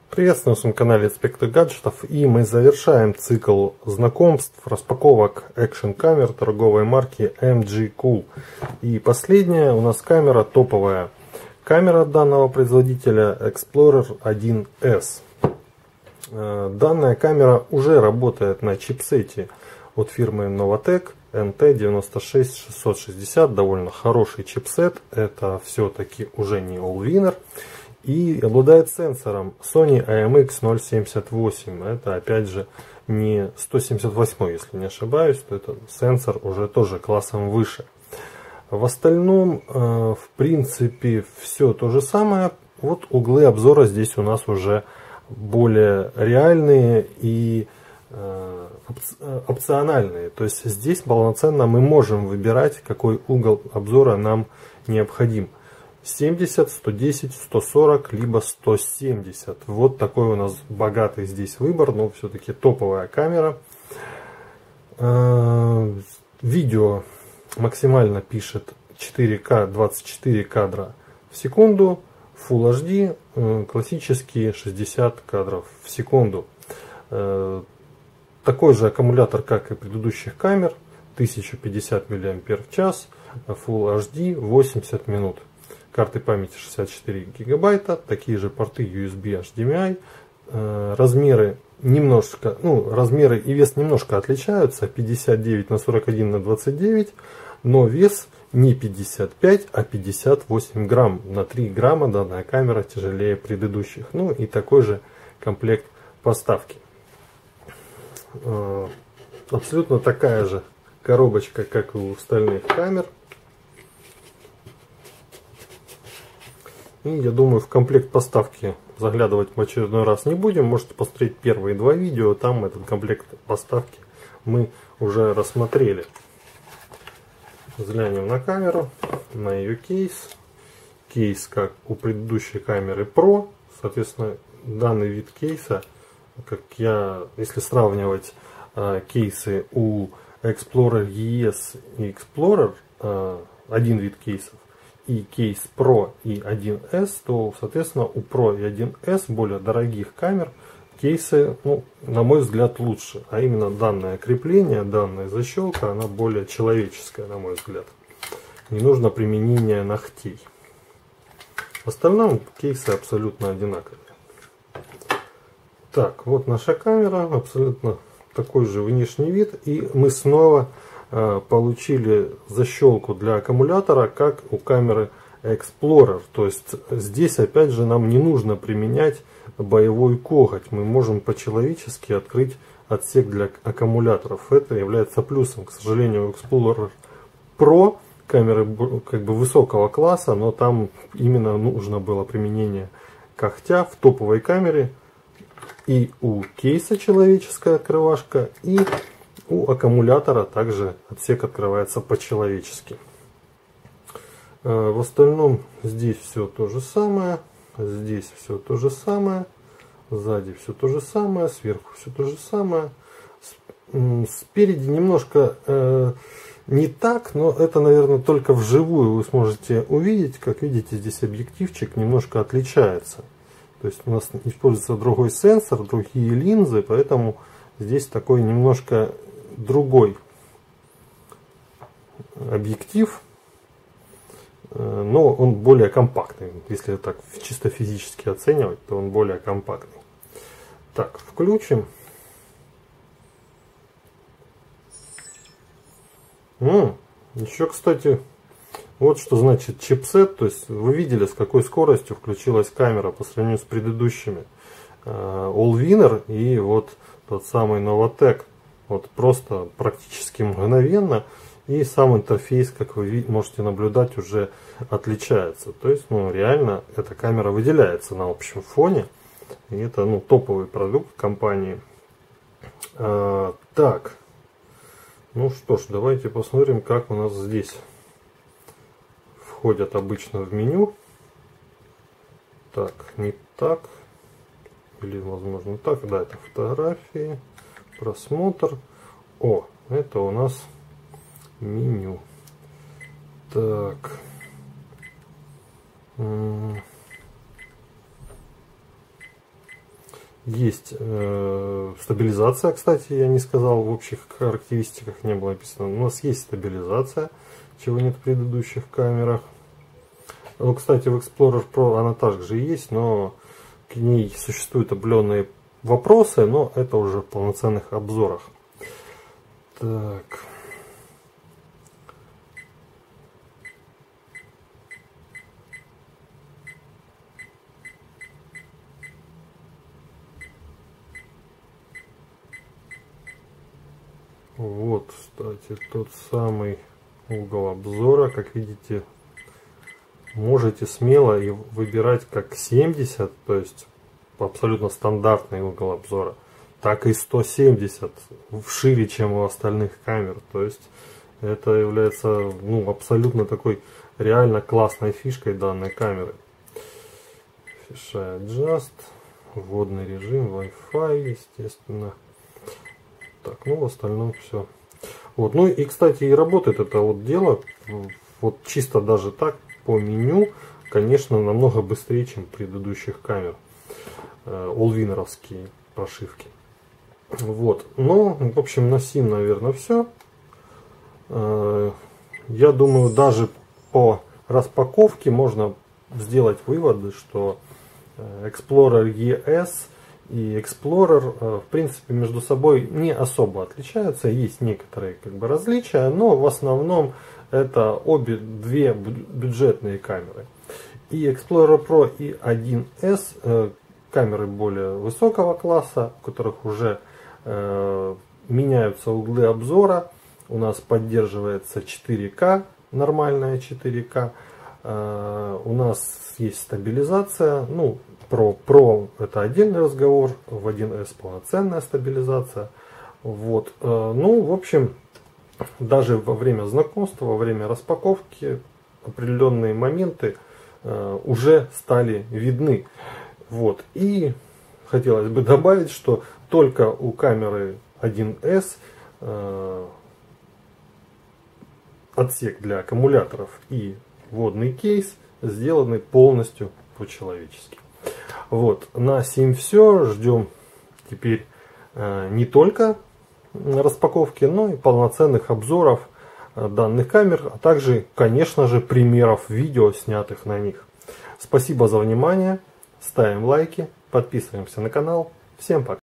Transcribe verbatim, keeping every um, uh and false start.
Приветствую на своем канале Инспектор гаджетов, и мы завершаем цикл знакомств, распаковок экшн камер торговой марки эм джи Cool. И последняя у нас камера топовая. Камера данного производителя Explorer один эс. Данная камера уже работает на чипсете от фирмы Novatek эн тэ девяносто шесть шестьсот шестьдесят. Довольно хороший чипсет. Это все-таки уже не Allwinner. И обладает сенсором Sony эй эм икс ноль семьдесят восемь. Это опять же не сто семьдесят восемь, если не ошибаюсь, то это сенсор уже тоже классом выше. В остальном, в принципе, все то же самое. Вот углы обзора здесь у нас уже более реальные и опциональные. То есть здесь полноценно мы можем выбирать, какой угол обзора нам необходим. семьдесят, сто десять, сто сорок, либо сто семьдесят. Вот такой у нас богатый здесь выбор, но все-таки топовая камера. Видео максимально пишет четыре ка двадцать четыре кадра в секунду, Full эйч ди классические шестьдесят кадров в секунду. Такой же аккумулятор, как и предыдущих камер, тысяча пятьдесят миллиампер в час, Full эйч ди восемьдесят минут. Карты памяти шестьдесят четыре гигабайта, такие же порты ю эс би эйч ди эм ай. Размеры немножко, ну, размеры и вес немножко отличаются, пятьдесят девять на сорок один на двадцать девять, но вес не пятьдесят пять, а пятьдесят восемь грамм. На три грамма данная камера тяжелее предыдущих. Ну и такой же комплект поставки. Абсолютно такая же коробочка, как и у остальных камер. И я думаю, в комплект поставки заглядывать в очередной раз не будем. Можете посмотреть первые два видео, там этот комплект поставки мы уже рассмотрели. Взглянем на камеру, на ее кейс. Кейс, как у предыдущей камеры Pro. Соответственно, данный вид кейса, как я, если сравнивать э, кейсы у Explorer и эс и Explorer, э, один вид кейсов, и кейс Pro и один эс, то, соответственно, у Pro и один эс более дорогих камер кейсы, ну, на мой взгляд, лучше. А именно данное крепление, данная защелка, она более человеческая, на мой взгляд. Не нужно применение ногтей. В остальном кейсы абсолютно одинаковые. Так, вот наша камера, абсолютно такой же внешний вид. И мы снова получили защелку для аккумулятора, как у камеры Explorer. То есть здесь опять же нам не нужно применять боевой коготь. Мы можем по-человечески открыть отсек для аккумуляторов. Это является плюсом. К сожалению, у Explorer Pro камеры как бы высокого класса, но там именно нужно было применение когтя. В топовой камере и у кейса человеческая открывашка, и у аккумулятора также отсек открывается по-человечески. В остальном здесь все то же самое. Здесь все то же самое. Сзади все то же самое. Сверху все то же самое. Спереди немножко э, не так, но это, наверное, только вживую вы сможете увидеть. Как видите, здесь объективчик немножко отличается. То есть у нас используется другой сенсор, другие линзы, поэтому здесь такой немножко другой объектив, но он более компактный. Если так чисто физически оценивать, то он более компактный. Так, включим. М-м, еще, кстати, вот что значит чипсет. То есть вы видели, с какой скоростью включилась камера по сравнению с предыдущими. Allwinner и вот тот самый Novatek. Вот просто практически мгновенно. И сам интерфейс, как вы можете наблюдать, уже отличается. То есть, ну, реально эта камера выделяется на общем фоне. И это, ну, топовый продукт компании. А, так. Ну что ж, давайте посмотрим, как у нас здесь входят обычно в меню. Так, не так. Или, возможно, так. Да, это фотографии. Просмотр. О, это у нас меню. Так. Есть э, стабилизация, кстати, я не сказал, в общих характеристиках не было написано. У нас есть стабилизация, чего нет в предыдущих камерах. Ну, кстати, в Explorer Pro она также есть, но к ней существуют определенные вопросы, но это уже в полноценных обзорах. Так. Вот, кстати, тот самый угол обзора. Как видите, можете смело и выбирать как семьдесят, то есть абсолютно стандартный угол обзора, так и сто семьдесят, шире, чем у остальных камер. То есть это является, ну, абсолютно такой реально классной фишкой данной камеры. Fisheye Adjust, вводный режим, Wi-Fi, естественно. Так, ну в остальном все. Вот, ну и, кстати, и работает это вот дело, вот чисто даже так, по меню, конечно, намного быстрее, чем предыдущих камер. Allwinner-овские прошивки. Вот, ну, в общем, на сим, наверное, все. Я думаю, даже по распаковке можно сделать выводы, что Explorer и эс и Explorer, в принципе, между собой не особо отличаются. Есть некоторые как бы различия, но в основном это обе две бюджетные камеры. И Explorer Pro и один эс камеры более высокого класса, у которых уже э, меняются углы обзора. У нас поддерживается четыре ка, нормальная четыре ка. Э, у нас есть стабилизация. Ну, Pro, Pro это отдельный разговор, в один эс полноценная стабилизация. Вот. Э, ну, в общем, даже во время знакомства, во время распаковки определенные моменты э, уже стали видны. Вот. И хотелось бы добавить, что только у камеры один эс э, отсек для аккумуляторов и водный кейс сделаны полностью по-человечески. Вот. На сим все. Ждем теперь э, не только распаковки, но и полноценных обзоров э, данных камер, а также, конечно же, примеров видео, снятых на них. Спасибо за внимание. Ставим лайки, подписываемся на канал. Всем пока!